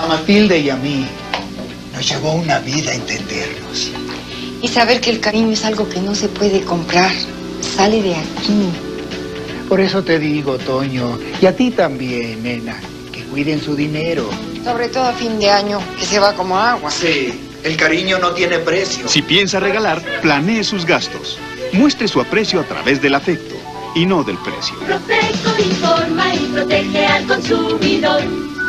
Matilde y a mí nos llevó una vida entendernos. Y saber que el cariño es algo que no se puede comprar, sale de aquí. Por eso te digo, Toño, y a ti también, nena, que cuiden su dinero. Sobre todo a fin de año, que se va como agua. Sí, el cariño no tiene precio. Si piensa regalar, planee sus gastos. Muestre su aprecio a través del afecto y no del precio. Profeco informa y protege al consumidor.